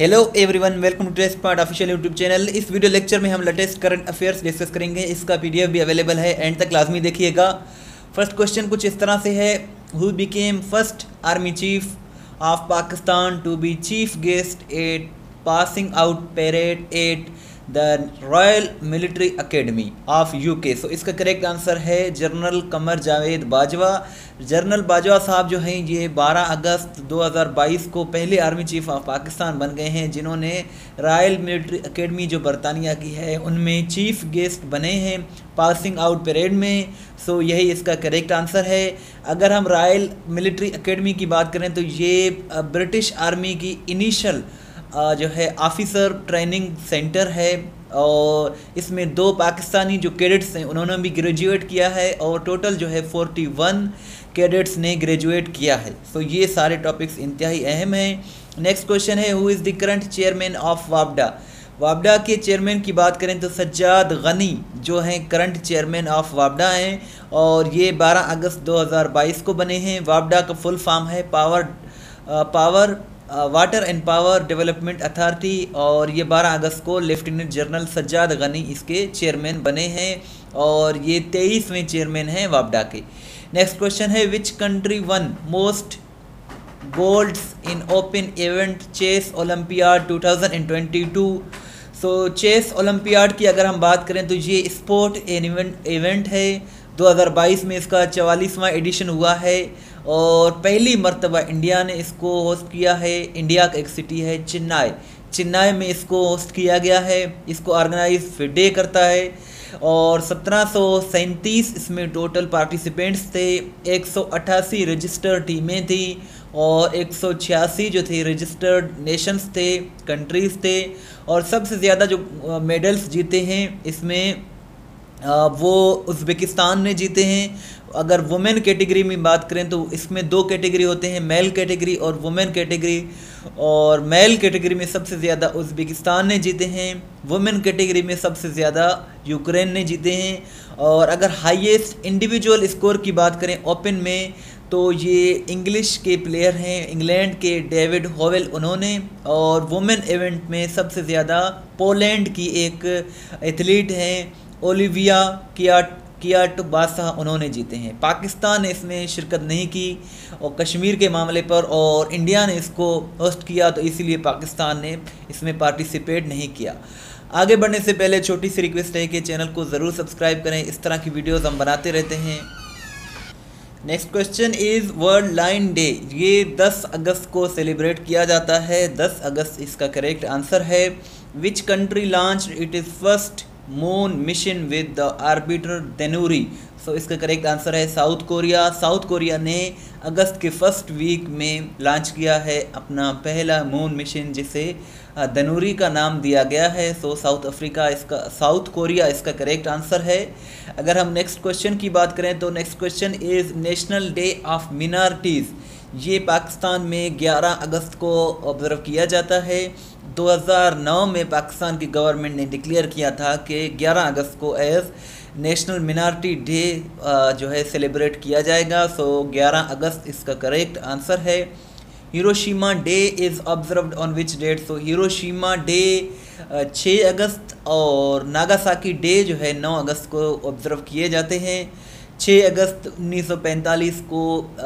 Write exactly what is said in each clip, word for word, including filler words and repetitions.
Hello everyone, welcome to test part official YouTube channel. इस video lecture में हम latest current affairs discuss करेंगे। इसका पीडीएफ भी अवेलेबल है, एंड तक लाजमी देखिएगा। फर्स्ट क्वेश्चन कुछ इस तरह से है, who became first army chief of Pakistan to be chief guest at passing out parade at the royal military academy of UK. So इसका करेक्ट आंसर है जनरल कमर जावेद बाजवा। जनरल बाजवा साहब जो हैं ये बारह अगस्त दो हज़ार बाईस को पहले आर्मी चीफ ऑफ पाकिस्तान बन गए हैं, जिन्होंने रॉयल मिलिट्री अकेडमी जो बरतानिया की है उनमें चीफ गेस्ट बने हैं पासिंग आउट परेड में। सो यही इसका करेक्ट आंसर है। अगर हम रॉयल मिलिट्री अकेडमी की बात करें तो ये ब्रिटिश आर्मी की इनिशियल जो है ऑफिसर ट्रेनिंग सेंटर है, और इसमें दो पाकिस्तानी जो कैडेट्स हैं उन्होंने भी ग्रेजुएट किया है, और टोटल जो है इकतालीस कैडेट्स ने ग्रेजुएट किया है। सो ये सारे टॉपिक्स इंतहाई अहम हैं। नेक्स्ट क्वेश्चन है, who is the current chairman of वापडा। वापडा के चेयरमैन की बात करें तो सज्जाद गनी जो हैं करंट चेयरमैन ऑफ वापडा हैं, और ये बारह अगस्त दो हज़ार बाईस को बने हैं। वापडा का फुल फॉर्म है power power water and power development authority, और ये बारह अगस्त को लेफ्टिनेंट जनरल सज्जाद गनी इसके चेयरमैन बने हैं, और ये तेईसवें चेयरमैन हैं वापडा के। नेक्स्ट क्वेश्चन है, which country won most golds in open event chess olympiad two thousand twenty two. So chess olympiad की अगर हम बात करें तो ये स्पोर्ट इवेंट इवेंट है। दो हज़ार बाईस में इसका चवालीसवां एडिशन हुआ है, और पहली मर्तबा इंडिया ने इसको होस्ट किया है। इंडिया का एक सिटी है चेन्नई, चेन्नई में इसको होस्ट किया गया है। इसको ऑर्गेनाइज फिडे करता है, और सत्रह सौ सैंतीस इसमें टोटल पार्टिसिपेंट्स थे। एक सौ अट्ठासी रजिस्टर्ड टीमें थी, और एक सौ छियासी जो थे रजिस्टर्ड नेशंस थे, कंट्रीज़ थे। और सबसे ज़्यादा जो मेडल्स जीते हैं इसमें वो उज़्बेकिस्तान ने जीते हैं। अगर वुमेन कैटेगरी में बात करें तो इसमें दो कैटेगरी होते हैं, मेल कैटेगरी और वुमेन कैटेगरी, और मेल कैटेगरी में सबसे ज़्यादा उज़्बेकिस्तान ने जीते हैं। वुमेन कैटेगरी में सबसे ज़्यादा यूक्रेन ने जीते हैं। और अगर हाईएस्ट इंडिविजुअल स्कोर की बात करें ओपन में तो ये इंग्लिश के प्लेयर हैं, इंग्लैंड के डेविड होवेल उन्होंने। और वुमेन इवेंट में सबसे ज़्यादा पोलैंड की एक एथलीट हैं ओलिविया कियाट कियाट बासा, उन्होंने जीते हैं। पाकिस्तान ने इसमें शिरकत नहीं की और कश्मीर के मामले पर, और इंडिया ने इसको होस्ट किया तो इसीलिए पाकिस्तान ने इसमें पार्टिसिपेट नहीं किया। आगे बढ़ने से पहले छोटी सी रिक्वेस्ट है कि चैनल को ज़रूर सब्सक्राइब करें, इस तरह की वीडियोस हम बनाते रहते हैं। Next question is world lion day, ये दस अगस्त को सेलिब्रेट किया जाता है। दस अगस्त इसका करेक्ट आंसर है। Which country launch it is first moon mission with the orbiter Danuri. So इसका करेक्ट आंसर है साउथ कोरिया। साउथ कोरिया ने अगस्त के फर्स्ट वीक में लॉन्च किया है अपना पहला मून मिशन, जिसे देनूरी का नाम दिया गया है। सो साउथ अफ्रीका इसका साउथ कोरिया इसका करेक्ट आंसर है। अगर हम नेक्स्ट क्वेश्चन की बात करें तो next question is national day of minorities, ये पाकिस्तान में ग्यारह अगस्त को ऑब्ज़र्व किया जाता है। दो हज़ार नौ में पाकिस्तान की गवर्नमेंट ने डिक्लेयर किया था कि ग्यारह अगस्त को एज नेशनल मिनॉरिटी डे जो है सेलिब्रेट किया जाएगा। सो ग्यारह अगस्त इसका करेक्ट आंसर है। Hiroshima day is observed on which date. So Hiroshima day छः अगस्त और नागासाकी डे जो है नौ अगस्त को ऑब्ज़र्व किए जाते हैं। छः अगस्त उन्नीस सौ पैंतालीस को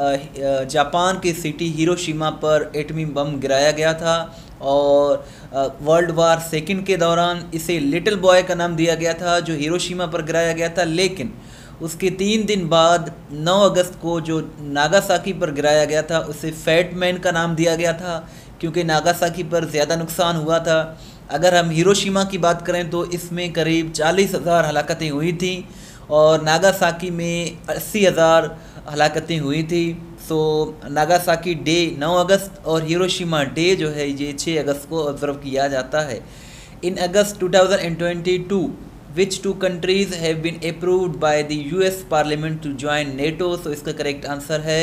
जापान की सिटी हिरोशिमा पर एटमी बम गिराया गया था, और वर्ल्ड वार सेकेंड के दौरान इसे लिटिल बॉय का नाम दिया गया था जो हिरोशिमा पर गिराया गया था। लेकिन उसके तीन दिन बाद नौ अगस्त को जो नागासाकी पर गिराया गया था उसे फैट मैन का नाम दिया गया था, क्योंकि नागासाकी पर ज़्यादा नुकसान हुआ था। अगर हम हिरोशिमा की बात करें तो इसमें करीब चालीस हज़ार हलाकतें हुई थी, और नागासाकी में अस्सी हज़ार हलाकतें हुई थी। सो नागासाकी डे नौ अगस्त और हिरोशिमा डे जो है ये छः अगस्त को ऑब्ज़र्व किया जाता है। In August two thousand twenty two which two countries have been approved by the US parliament to join NATO. So इसका करेक्ट आंसर है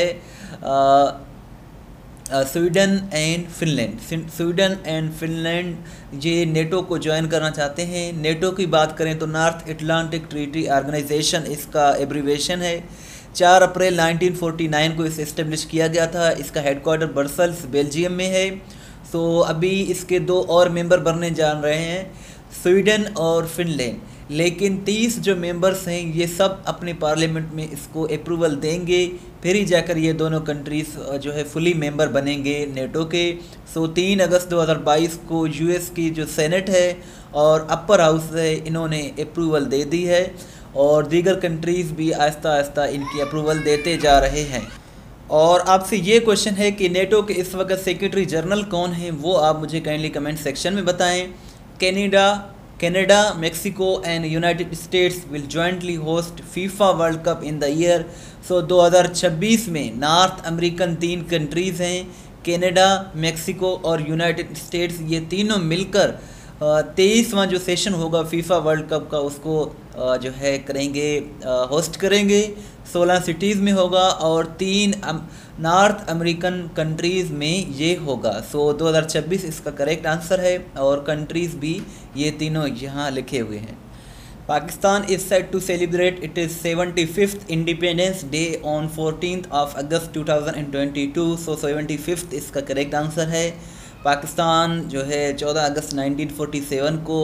Sweden and Finland. Sweden and Finland ये नेटो को ज्वाइन करना चाहते हैं। नेटो की बात करें तो नॉर्थ अटलांटिक ट्रीटी ऑर्गेनाइजेशन इसका एब्रीवेशन है। चार अप्रैल नाइनटीन फोर्टी नाइन को इसे इस्टेब्लिश किया गया था। इसका हेडक्वार्टर ब्रसेल्स बेल्जियम में है। सो अभी इसके दो और मेंबर बनने जान रहे हैं, स्वीडन और फिनलैंड। लेकिन तीस जो मेंबर्स हैं ये सब अपने पार्लियामेंट में इसको अप्रूवल देंगे, फिर ही जाकर ये दोनों कंट्रीज़ जो है फुली मेंबर बनेंगे नेटो के। सो तीन अगस्त दो हज़ार बाईस को यूएस की जो सेनेट है और अपर हाउस है, इन्होंने अप्रूवल दे दी है और दीगर कंट्रीज़ भी आहिस्ता आहिस्ता इनकी अप्रूवल देते जा रहे हैं। और आपसे ये क्वेश्चन है कि नेटो के इस वक्त सेक्रेटरी जनरल कौन हैं, वो आप मुझे काइंडली कमेंट सेक्शन में बताएं। Canada Canada Mexico and United States will jointly host FIFA World Cup in the year. So दो हज़ार छब्बीस में नॉर्थ अमेरिकन तीन कंट्रीज़ हैं, कनाडा, मेक्सिको और यूनाइटेड स्टेट्स, ये तीनों मिलकर तेईसवां जो सेशन होगा फीफा वर्ल्ड कप का उसको जो है करेंगे, होस्ट करेंगे। सोलह सिटीज़ में होगा और तीन नॉर्थ अमेरिकन कंट्रीज़ में ये होगा। सो दो हज़ार छब्बीस इसका करेक्ट आंसर है और कंट्रीज़ भी ये तीनों यहाँ लिखे हुए हैं। Pakistan is set to celebrate it is seventy fifth independence day on fourteen of August two thousand twenty two. So seventy fifth इसका करेक्ट आंसर है। पाकिस्तान जो है चौदह अगस्त नाइनटीन फोर्टी सेवन को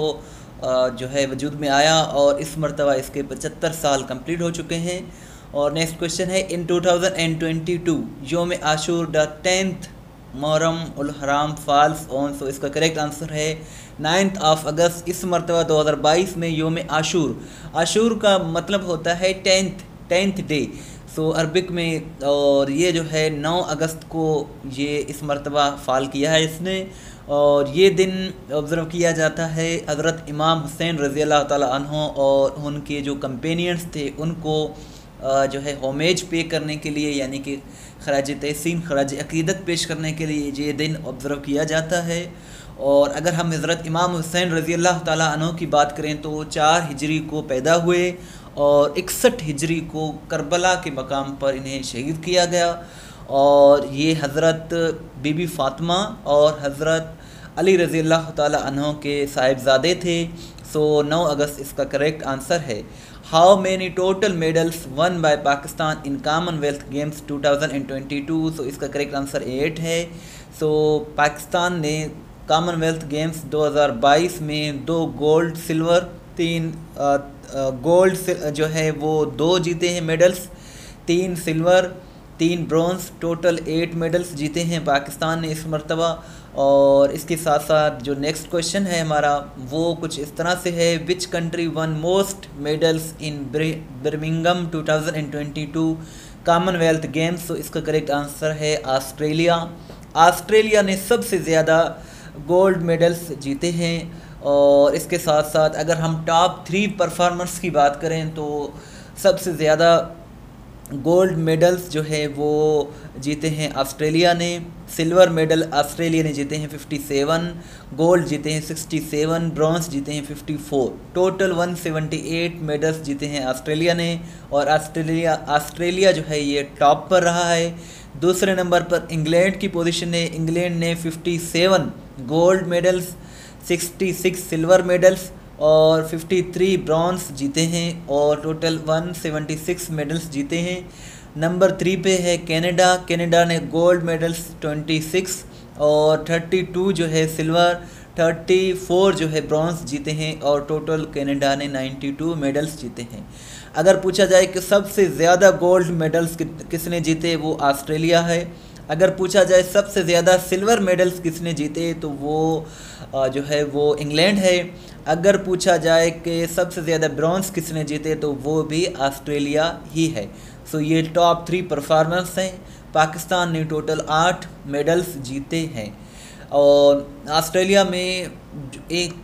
जो है वजूद में आया और इस मरतबा इसके पचहत्तर साल कंप्लीट हो चुके हैं। और नेक्स्ट क्वेश्चन है, in two thousand twenty two Youm Ashur the tenth Muharram ul Haram falls on. So इसका करेक्ट आंसर है नाइन्थ ऑफ अगस्त। इस मरतबा दो हज़ार बाईस में योम आशूर, आशूर का मतलब होता है tenth tenth day, so Arabic में, और ये जो है नौ अगस्त को ये इस मरतबा फ़ाल किया है इसने। और ये दिन ऑब्ज़र्व किया जाता है हज़रत इमाम हुसैन रज़ी अल्लाह ताला अन्हो और उनके जो कंपेनियंस थे उनको जो है होमेज पे करने के लिए, यानी कि खराज तहसीन, खराज अक़ीदत पेश करने के लिए ये दिन ऑब्ज़र्व किया जाता है। और अगर हम हज़रत इमाम हुसैन रज़ी अल्लाह ताला अन्हो की बात करें तो चार हिजरी को पैदा हुए और इकसठ हिजरी को करबला के मकाम पर इन्हें शहीद किया गया। और ये हज़रत बीबी फ़ातिमा और हज़रत अली रज़ी अल्लाह ताला अन्हो के साहिबजादे थे। सो नौ अगस्त इसका करेक्ट आंसर है। How many total medals won by Pakistan in Commonwealth Games two thousand twenty two. So इसका करेक्ट आंसर एट है। सो पाकिस्तान ने कॉमनवेल्थ गेम्स दो हज़ार बाईस में दो गोल्ड, सिल्वर, तीन गोल्ड जो है वो दो जीते हैं मेडल्स, तीन सिल्वर, तीन ब्रॉन्ज, टोटल एट मेडल्स जीते हैं पाकिस्तान ने इस मरतबा। और इसके साथ साथ जो नेक्स्ट क्वेश्चन है हमारा वो कुछ इस तरह से है, which country won most medals in Birmingham two thousand twenty two Commonwealth Games. तो इसका करेक्ट आंसर है ऑस्ट्रेलिया। ऑस्ट्रेलिया ने सबसे ज़्यादा गोल्ड मेडल्स जीते हैं। और इसके साथ साथ अगर हम टॉप थ्री परफॉर्मर्स की बात करें तो सबसे ज़्यादा गोल्ड मेडल्स जो है वो जीते हैं ऑस्ट्रेलिया ने। सिल्वर मेडल ऑस्ट्रेलिया ने जीते हैं सत्तावन, गोल्ड जीते हैं सड़सठ, ब्रॉन्ज जीते हैं चौवन, टोटल एक सौ अठहत्तर मेडल्स जीते हैं ऑस्ट्रेलिया ने। और ऑस्ट्रेलिया ऑस्ट्रेलिया जो है ये टॉप पर रहा है। दूसरे नंबर पर इंग्लैंड की पोजीशन है। इंग्लैंड ने सत्तावन गोल्ड मेडल्स, छियासठ सिल्वर मेडल्स और तिरेपन ब्रॉन्ज जीते हैं और टोटल एक सौ छिहत्तर मेडल्स जीते हैं। नंबर थ्री पे है कनाडा। कनाडा ने गोल्ड मेडल्स छब्बीस और बत्तीस जो है सिल्वर, चौंतीस जो है ब्रॉन्ज जीते हैं और टोटल कनाडा ने बानवे मेडल्स जीते हैं। अगर पूछा जाए कि सबसे ज़्यादा गोल्ड मेडल्स किसने जीते, वो ऑस्ट्रेलिया है। अगर पूछा जाए सबसे ज़्यादा सिल्वर मेडल्स किसने जीते तो वो जो है वो इंग्लैंड है। अगर पूछा जाए कि सबसे ज़्यादा ब्रॉन्ज किसने जीते तो वो भी ऑस्ट्रेलिया ही है। सो ये टॉप थ्री परफॉर्मेंस हैं। पाकिस्तान ने टोटल आठ मेडल्स जीते हैं। और ऑस्ट्रेलिया में एक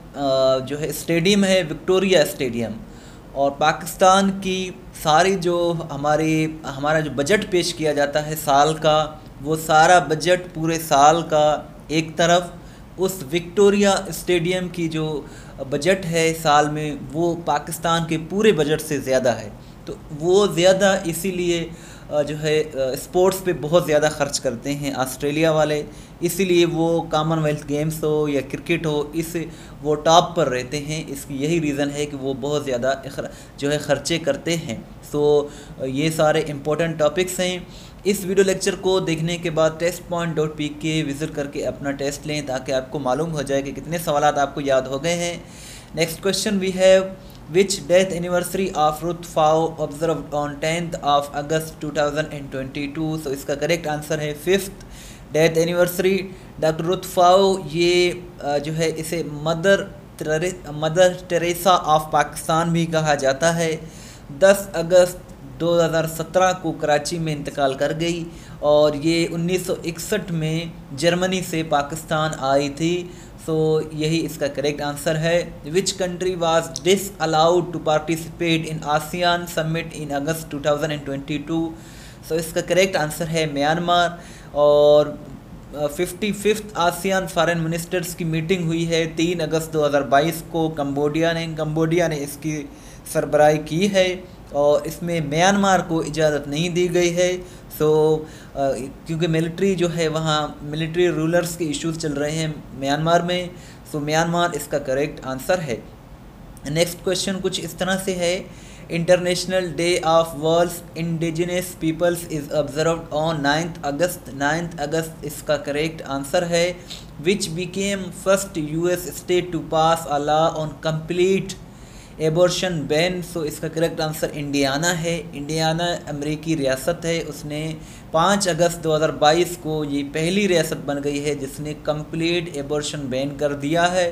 जो है स्टेडियम है विक्टोरिया स्टेडियम। और पाकिस्तान की सारी जो हमारी हमारा जो बजट पेश किया जाता है साल का, वो सारा बजट पूरे साल का एक तरफ, उस विक्टोरिया स्टेडियम की जो बजट है साल में वो पाकिस्तान के पूरे बजट से ज़्यादा है। तो वो ज़्यादा इसीलिए जो है स्पोर्ट्स पे बहुत ज़्यादा खर्च करते हैं ऑस्ट्रेलिया वाले, इसीलिए वो कॉमनवेल्थ गेम्स हो या क्रिकेट हो, इस वो टॉप पर रहते हैं। इसकी यही रीज़न है कि वो बहुत ज़्यादा जो है ख़र्चे करते हैं। सो ये सारे इम्पोर्टेंट टॉपिक्स हैं। इस वीडियो लेक्चर को देखने के बाद test point dot P K visit करके अपना टेस्ट लें, ताकि आपको मालूम हो जाए कि कितने सवालात आपको याद हो गए हैं। Next question we have which death anniversary of Ruth Pfau observed on tenth of August two thousand twenty-two। so इसका करेक्ट आंसर है fifth death anniversary. Doctor Ruth Pfau ये जो है इसे mother mother Teresa of Pakistan भी कहा जाता है। दस अगस्त दो हज़ार सत्रह को कराची में इंतकाल कर गई और ये उन्नीस सौ इकसठ में जर्मनी से पाकिस्तान आई थी। सो so, यही इसका करेक्ट आंसर है। Which country was disallowed to participate in ASEAN summit in August two thousand twenty two. So इसका करेक्ट आंसर है म्यांमार। और fifty fifth ASEAN foreign ministers की मीटिंग हुई है तीन अगस्त दो हज़ार बाईस को कंबोडिया ने कंबोडिया ने इसकी सरबराही की है और इसमें म्यांमार को इजाज़त नहीं दी गई है। सो so, क्योंकि मिलिट्री जो है वहाँ मिलिट्री रूलर्स के इश्यूज चल रहे हैं म्यांमार में। सो so, म्यांमार इसका करेक्ट आंसर है। नेक्स्ट क्वेश्चन कुछ इस तरह से है, international day of world's indigenous peoples is observed on ninth August. Ninth August इसका करेक्ट आंसर है। Which became first US state to pass a law on complete abortion ban. So इसका correct answer Indiana है। Indiana अमेरिकी रियासत है, उसने पाँच अगस्त दो हज़ार बाईस को ये पहली रियासत बन गई है जिसने कंप्लीट एबॉर्शन बैन कर दिया है।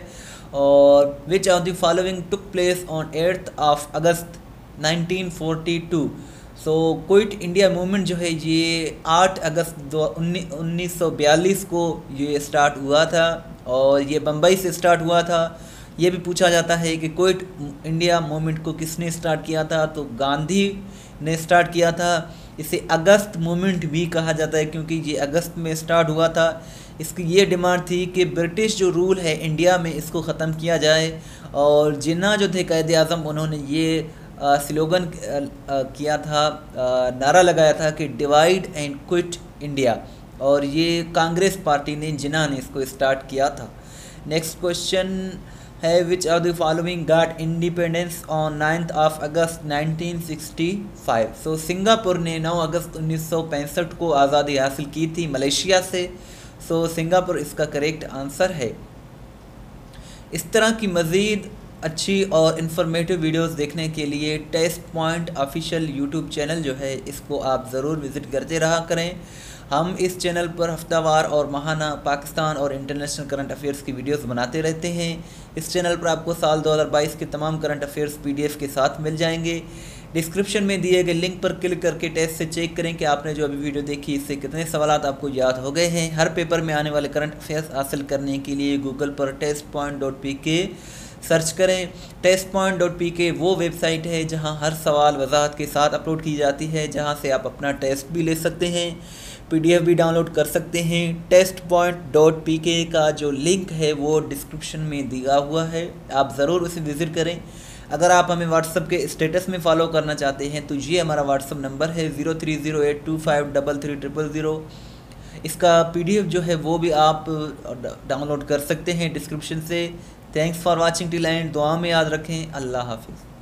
और which of the following took place on eighth of August nineteen forty two. So quit India movement जो है ये आठ अगस्त दो उन्नीस सौ बयालीस को ये स्टार्ट हुआ था और ये बम्बई से स्टार्ट हुआ था। ये भी पूछा जाता है कि क्विट इंडिया मूवमेंट को किसने स्टार्ट किया था, तो गांधी ने स्टार्ट किया था। इसे अगस्त मूवमेंट भी कहा जाता है क्योंकि ये अगस्त में स्टार्ट हुआ था। इसकी ये डिमांड थी कि ब्रिटिश जो रूल है इंडिया में इसको ख़त्म किया जाए और जिन्ना जो थे कायदे आज़म उन्होंने ये स्लोगन किया था, आ, नारा लगाया था कि डिवाइड एंड क्विट इंडिया, और ये कांग्रेस पार्टी ने जिन्ना ने इसको स्टार्ट किया था। नेक्स्ट क्वेश्चन है which of the following got independence on ninth of August nineteen sixty five. So Singapore ने नौ अगस्त उन्नीस सौ पैंसठ को आज़ादी हासिल की थी मलेशिया से। सो so, सिंगापुर इसका करेक्ट आंसर है। इस तरह की मज़ीद अच्छी और इन्फॉर्मेटिव वीडियोस देखने के लिए test point official YouTube channel जो है इसको आप ज़रूर विज़िट करते रहा करें। हम इस चैनल पर हफ्तावार और माहाना पाकिस्तान और इंटरनेशनल करंट अफेयर्स की वीडियोस बनाते रहते हैं। इस चैनल पर आपको साल दो हज़ार बाईस के तमाम करंट अफेयर्स पीडीएफ के साथ मिल जाएंगे। डिस्क्रिप्शन में दिए गए लिंक पर क्लिक करके टेस्ट से चेक करें कि आपने जो अभी वीडियो देखी इससे कितने सवालात आपको याद हो गए हैं। हर पेपर में आने वाले करंट अफेयर्स हासिल करने के लिए गूगल पर test point dot P K search करें। Test point dot P K वो वेबसाइट है जहां हर सवाल वजाहत के साथ अपलोड की जाती है, जहां से आप अपना टेस्ट भी ले सकते हैं, पीडीएफ भी डाउनलोड कर सकते हैं। टेस्ट पॉइंट डॉट पी के का जो लिंक है वो डिस्क्रिप्शन में दिया हुआ है, आप ज़रूर उसे विज़िट करें। अगर आप हमें व्हाट्सअप के स्टेटस में फॉलो करना चाहते हैं तो ये हमारा व्हाट्सअप नंबर है zero three zero eight two five double three triple zero. इसका पीडीएफ जो है वो भी आप डाउनलोड कर सकते हैं डिस्क्रिप्शन से। Thanks for watching till end. दुआ में याद रखें। अल्लाह हाफिज़।